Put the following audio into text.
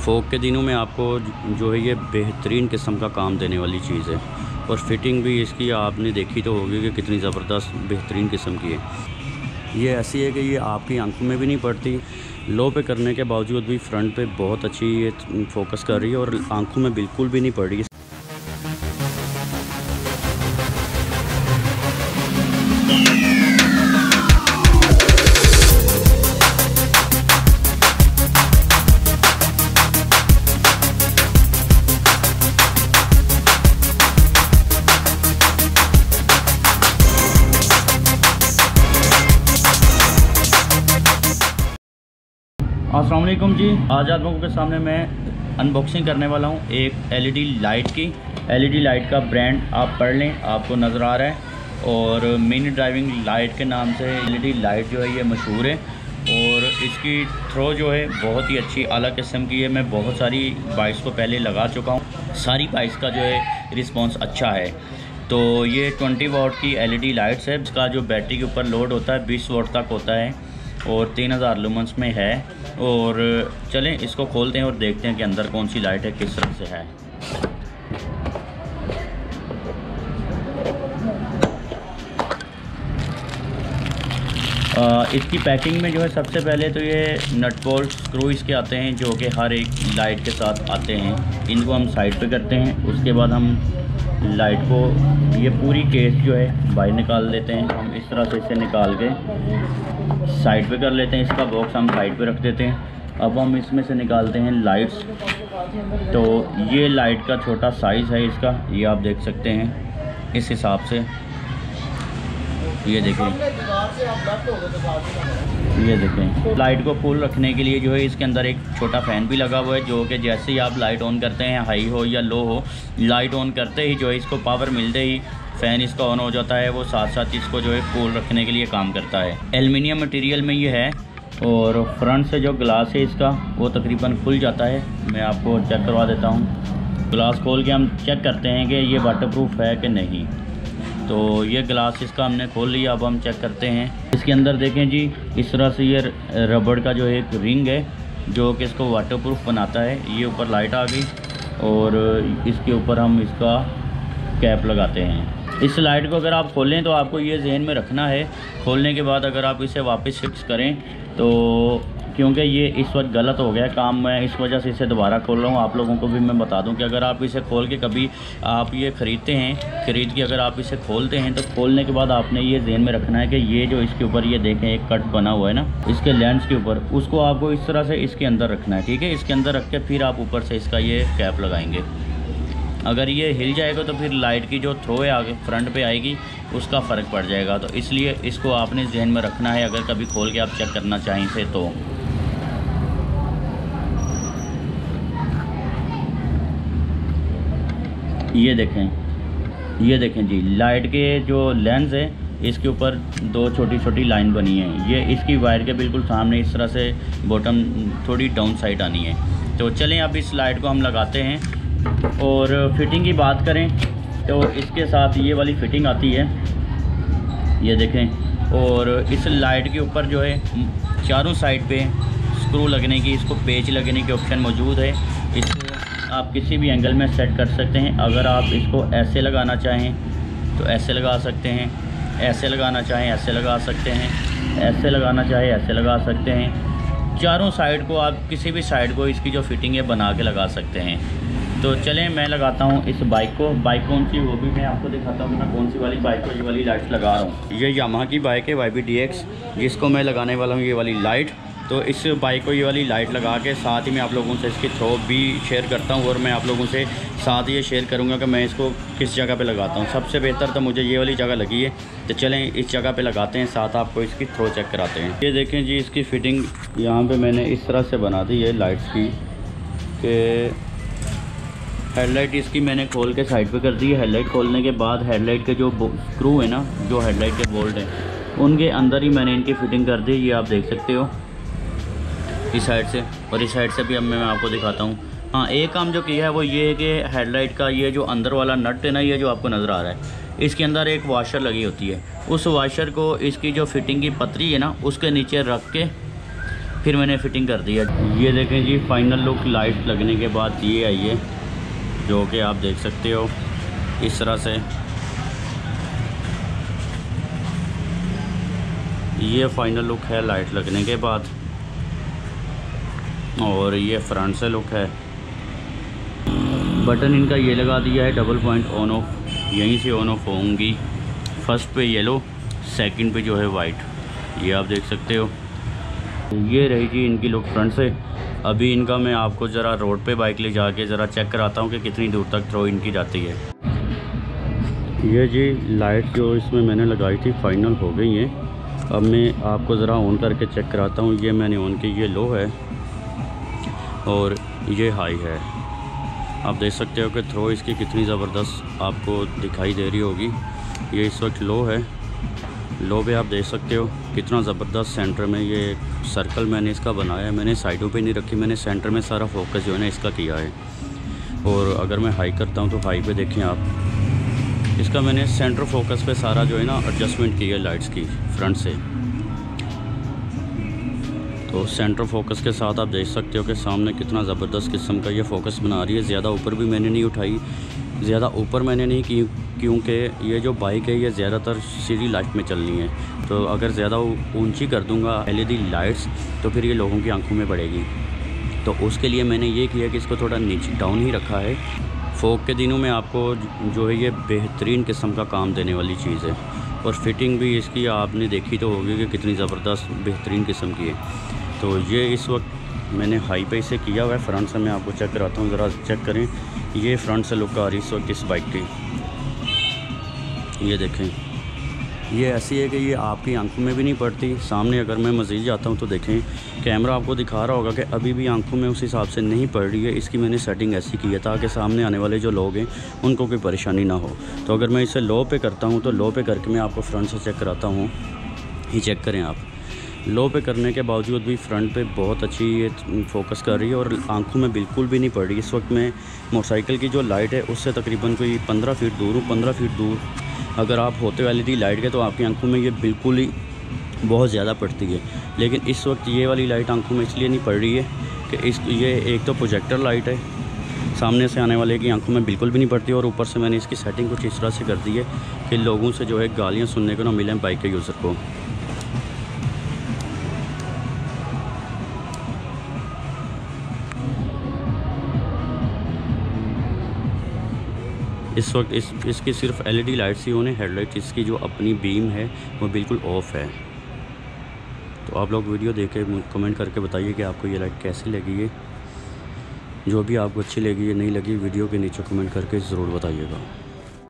फोक के दिनों में आपको जो है ये बेहतरीन किस्म का काम देने वाली चीज़ है। और फिटिंग भी इसकी आपने देखी तो होगी कि कितनी ज़बरदस्त बेहतरीन किस्म की है। ये ऐसी है कि ये आपकी आंखों में भी नहीं पड़ती, लो पे करने के बावजूद भी फ्रंट पे बहुत अच्छी ये फोकस कर रही है और आंखों में बिल्कुल भी नहीं पड़ रही है। अस्सलाम वालेकुम जी, आज आप लोगों के सामने मैं अनबॉक्सिंग करने वाला हूँ एक एलईडी लाइट की। एलईडी लाइट का ब्रांड आप पढ़ लें, आपको नज़र आ रहा है, और मिनी ड्राइविंग लाइट के नाम से एलईडी लाइट जो है ये मशहूर है। और इसकी थ्रो जो है बहुत ही अच्छी अलग किस्म की है। मैं बहुत सारी बाइक्स को पहले लगा चुका हूँ, सारी बाइक्स का जो है रिस्पॉन्स अच्छा है। तो ये 20 वाट की एलईडी लाइट्स है। इसका जो बैटरी के ऊपर लोड होता है 20 वाट तक होता है और 3000 लुमेंस में है। और चलें इसको खोलते हैं और देखते हैं कि अंदर कौन सी लाइट है, किस तरह से है। इसकी पैकिंग में जो है सबसे पहले तो ये नट बोल्ट स्क्रू इसके आते हैं जो कि हर एक लाइट के साथ आते हैं। इनको हम साइड पे करते हैं, उसके बाद हम लाइट को ये पूरी केस जो है बाहर निकाल लेते हैं। हम इस तरह से इसे निकाल के साइड पे कर लेते हैं। इसका बॉक्स हम साइड पे रख देते हैं। अब हम इसमें से निकालते हैं लाइट्स। तो ये लाइट का छोटा साइज़ है इसका, ये आप देख सकते हैं इस हिसाब से। ये देखें, ये देखें, लाइट को फुल रखने के लिए जो है इसके अंदर एक छोटा फ़ैन भी लगा हुआ है, जो कि जैसे ही आप लाइट ऑन करते हैं, हाई हो या लो हो, लाइट ऑन करते ही जो है इसको पावर मिलते ही फ़ैन इसका ऑन हो जाता है। वो साथ साथ इसको जो है कूल रखने के लिए काम करता है। एल्युमिनियम मटेरियल में ये है। और फ्रंट से जो ग्लास है इसका वो तकरीबन खुल जाता है। मैं आपको चेक करवा देता हूँ। ग्लास खोल के हम चेक करते हैं कि ये वाटरप्रूफ है कि नहीं। तो ये ग्लास इसका हमने खोल लिया। अब हम चेक करते हैं इसके अंदर। देखें जी, इस तरह से ये रबड़ का जो एक रिंग है जो कि इसको वाटरप्रूफ बनाता है। ये ऊपर लाइट आ गई और इसके ऊपर हम इसका कैप लगाते हैं। इस लाइट को अगर आप खोलें तो आपको ये जहन में रखना है, खोलने के बाद अगर आप इसे वापस फिक्स करें तो, क्योंकि ये इस वक्त गलत हो गया काम, मैं इस वजह से इसे दोबारा खोल रहा हूँ। आप लोगों को भी मैं बता दूं कि अगर आप इसे खोल के कभी आप ये ख़रीदते हैं, ख़रीद के अगर आप इसे खोलते हैं तो खोलने के बाद आपने ये ध्यान में रखना है कि ये जो इसके ऊपर ये देखें एक कट बना हुआ है ना इसके लेंस के ऊपर, उसको आपको इस तरह से इसके अंदर रखना है। ठीक है, इसके अंदर रख के फिर आप ऊपर से इसका ये कैप लगाएंगे। अगर ये हिल जाएगा तो फिर लाइट की जो थ्रो है आगे फ्रंट पे आएगी, उसका फ़र्क पड़ जाएगा। तो इसलिए इसको आपने जहन में रखना है अगर कभी खोल के आप चेक करना चाहें इसे तो। ये देखें जी, लाइट के जो लेंस है इसके ऊपर दो छोटी छोटी लाइन बनी है। ये इसकी वायर के बिल्कुल सामने इस तरह से बॉटम थोड़ी डाउन साइड आनी है। तो चलें अब इस लाइट को हम लगाते हैं। और फिटिंग की बात करें तो इसके साथ ये वाली फ़िटिंग आती है, ये देखें। और इस लाइट के ऊपर जो है चारों साइड पे स्क्रू लगने की, इसको पेच लगने की ऑप्शन मौजूद है। इसको आप किसी भी एंगल में सेट कर सकते हैं। अगर आप इसको ऐसे लगाना चाहें तो ऐसे लगा सकते हैं, ऐसे लगाना चाहें ऐसे लगा सकते हैं, ऐसे लगाना चाहें ऐसे लगा सकते हैं। चारों साइड को आप किसी भी साइड को इसकी जो फिटिंग है बना के लगा सकते हैं। तो चलें मैं लगाता हूँ इस बाइक को। बाइक कौन सी वो भी मैं आपको दिखाता हूँ कि मैं कौन सी वाली बाइक को ये वाली लाइट्स लगा रहा हूँ। ये यामाहा की बाइक है YBDX, जिसको मैं लगाने वाला हूँ ये वाली लाइट। तो इस बाइक को ये वाली लाइट लगा के साथ ही मैं आप लोगों से इसकी थ्रो भी शेयर करता हूँ और मैं आप लोगों से साथ ये शेयर करूँगा कि मैं इसको किस जगह पे लगाता हूँ। सबसे बेहतर तो मुझे ये वाली जगह लगी है। तो चलें इस जगह पे लगाते हैं, साथ आपको इसकी थ्रो चेक कराते हैं। ये देखें जी, इसकी फ़िटिंग यहाँ पर मैंने इस तरह से बना दी है लाइट्स की कि हेडलाइट इसकी मैंने खोल के साइड पे कर दी है। हेडलाइट खोलने के बाद हेडलाइट के जो स्क्रू है ना, जो हेडलाइट के बोल्ट हैं, उनके अंदर ही मैंने इनकी फ़िटिंग कर दी। ये आप देख सकते हो इस साइड से, और इस साइड से भी अब मैं आपको दिखाता हूँ। हाँ, एक काम जो किया है वो ये है कि हेडलाइट का ये जो अंदर वाला नट है ना, ये जो आपको नज़र आ रहा है, इसके अंदर एक वाशर लगी होती है। उस वाशर को इसकी जो फिटिंग की पतरी है ना उसके नीचे रख के फिर मैंने फ़िटिंग कर दिया। ये देखें जी फाइनल लुक लाइट लगने के बाद ये आई है, जो कि आप देख सकते हो इस तरह से। ये फाइनल लुक है लाइट लगने के बाद, और ये फ्रंट से लुक है। बटन इनका ये लगा दिया है डबल पॉइंट ऑन ऑफ, यहीं से ऑन ऑफ होंगी। फर्स्ट पे येलो, सेकंड पे जो है वाइट, ये आप देख सकते हो। ये रही जी इनकी लुक फ्रंट से। अभी इनका मैं आपको ज़रा रोड पे बाइक ले जाके ज़रा चेक कराता हूँ कि कितनी दूर तक थ्रो इनकी जाती है। ये जी लाइट जो इसमें मैंने लगाई थी फाइनल हो गई है। अब मैं आपको ज़रा ऑन करके चेक कराता हूँ। ये मैंने ऑन की, ये लो है और ये हाई है। आप देख सकते हो कि थ्रो इसकी कितनी ज़बरदस्त आपको दिखाई दे रही होगी। ये इस वक्त लो है, लो पे आप देख सकते हो कितना ज़बरदस्त सेंटर में ये सर्कल मैंने इसका बनाया है। मैंने साइडों पे नहीं रखी, मैंने सेंटर में सारा फोकस जो है ना इसका किया है। और अगर मैं हाई करता हूँ तो हाई पे देखें आप, इसका मैंने सेंटर फोकस पे सारा जो है ना एडजस्टमेंट की है लाइट्स की फ्रंट से। तो सेंटर फोकस के साथ आप देख सकते हो कि सामने कितना ज़बरदस्त किस्म का ये फोकस बना रही है। ज़्यादा ऊपर भी मैंने नहीं उठाई, ज़्यादा ऊपर मैंने नहीं की, क्योंकि ये जो बाइक है ये ज़्यादातर सीधी लाइट में चलनी है। तो अगर ज़्यादा ऊंची कर दूंगा LED लाइट्स तो फिर ये लोगों की आंखों में पड़ेगी। तो उसके लिए मैंने ये किया कि इसको थोड़ा नीचे डाउन ही रखा है। फोक के दिनों में आपको जो है ये बेहतरीन किस्म का काम देने वाली चीज़ है। और फिटिंग भी इसकी आपने देखी तो होगी कि कितनी ज़बरदस्त बेहतरीन किस्म की है। तो ये इस वक्त मैंने हाई पे इसे किया हुआ है। फ्रंट से मैं आपको चेक कराता हूँ, ज़रा चेक करें। ये फ्रंट से लुक आ रही है इस वक्त इस बाइक की। ये देखें, ये ऐसी है कि ये आपकी आंखों में भी नहीं पड़ती। सामने अगर मैं मज़ीद जाता हूँ तो देखें कैमरा आपको दिखा रहा होगा कि अभी भी आंखों में उस हिसाब से नहीं पड़ रही है। इसकी मैंने सेटिंग ऐसी की है ताकि सामने आने वाले जो लोग हैं उनको कोई परेशानी ना हो। तो अगर मैं इसे लो पे करता हूँ तो लो पे करके मैं आपको फ्रंट से चेक कराता हूँ। ये चेक करें आप, लो पे करने के बावजूद भी फ्रंट पे बहुत अच्छी ये फोकस कर रही है और आंखों में बिल्कुल भी नहीं पड़ रही। इस वक्त मैं मोटरसाइकिल की जो लाइट है उससे तकरीबन कोई 15 फीट दूर हूँ। 15 फीट दूर अगर आप होते LED लाइट के तो आपकी आंखों में ये बिल्कुल ही बहुत ज़्यादा पड़ती है। लेकिन इस वक्त ये वाली लाइट आंखों में इसलिए नहीं पड़ रही है कि ये एक तो प्रोजेक्टर लाइट है, सामने से आने वाले की आंखों में बिल्कुल भी नहीं पड़ती। और ऊपर से मैंने इसकी सेटिंग कुछ इस तरह से कर दी है कि लोगों से जो है गालियाँ सुनने को ना मिलें बाइक के यूज़र को। इस वक्त इसकी सिर्फ LED लाइट्स ही होने, हेडलाइट इसकी जो अपनी बीम है वो बिल्कुल ऑफ है। तो आप लोग वीडियो देख के कमेंट करके बताइए कि आपको ये लाइट कैसी लगी है। जो भी आपको अच्छी लगी है नहीं लगी वीडियो के नीचे कमेंट करके ज़रूर बताइएगा।